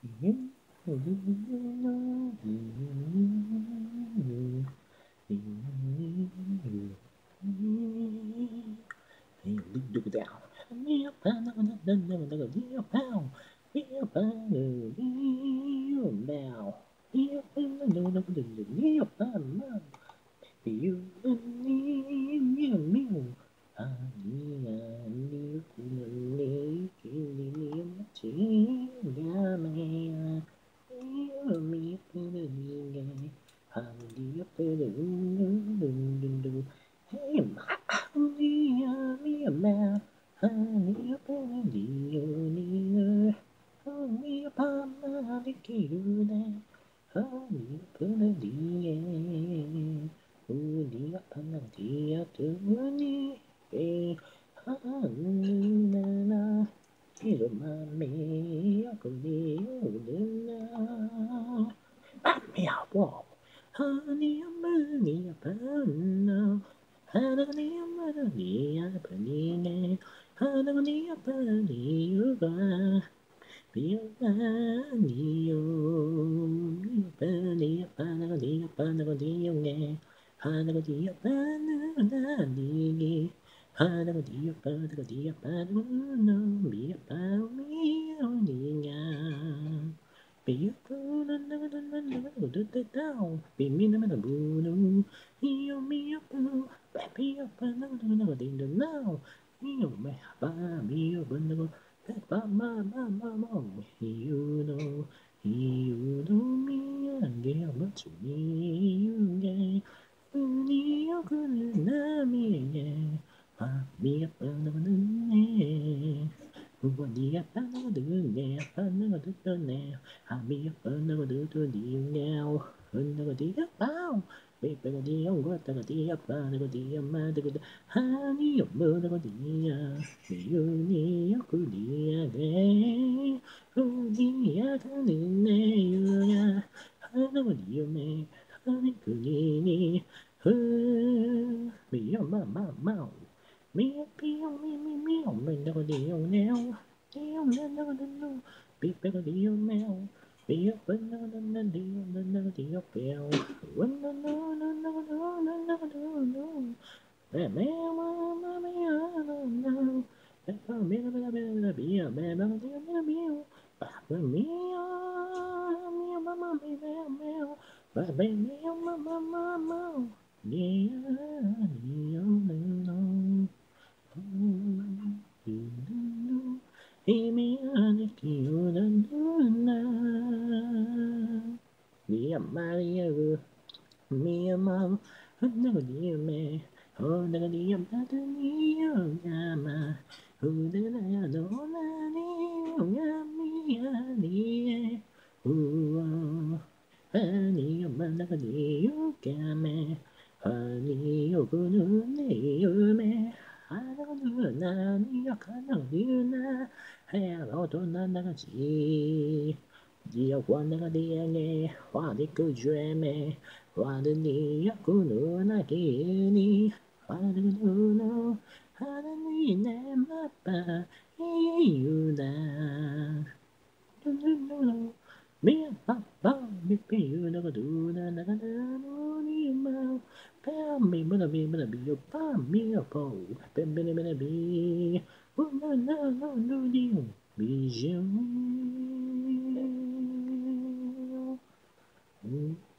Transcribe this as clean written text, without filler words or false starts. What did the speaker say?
Look down. Kneel down. Kneel down. Kneel down. Kneel down. You meow. Udia panadia tuni e hanina irmame akuni udina meow wow honey amani apana honey amani apanine honey apani uga Pianio, Pania, Panagodia, Panagodia, Hanagodia, Panadi, Hanagodia, Panagodia, Panano, Mia Pamia, Be a fool and never do the down, be mean a boo, you me up, baby up, another thing to know, you may have me up, you know me, and get much me, you gay. You couldn't love me, yeah. Me up another day. What the up another day, another day. I be up another to you now. Another day up, ow. Baby, the deal, what the deal, another day, mother, honey, your mother, dear. You need a good dear, oh, dear, honey, another dear, me, honey, good. Meow, meow, meow, meow. Meow, meow, meow, meow, meow. Mình đâu có điều nào. Điều lên đâu có đâu. Biết bé có điều mèo. Biết bên đâu đâu đâu điều bên đâu điều bèo. Bên đâu đâu đâu đâu đâu đâu đâu đâu. Mèo mèo mèo mèo mèo mèo. Bé có mèo bé bé bé bé bé bé điều mèo mèo. Bà bé mèo mèo mèo mèo mèo mèo. Bà bé mèo mèo mèo mèo mèo. Mia Maria, Mia Mam, never dear me, oh, never dear Matania, Yama, who did I know, Yami, who honey, you managadi, you game, honey, you couldn't you me. I don't know, Nani, you can't do na, hello to Nanagaji. Dia quando dia ne, quando que geme, quando ni akuno na kini, quando no, quando ni ne mapa, iuda. Me papa, me you never do na na na no ni ma. Pa me bana be yo pa me po, pe bana be. Oh no no no no no. Bijou.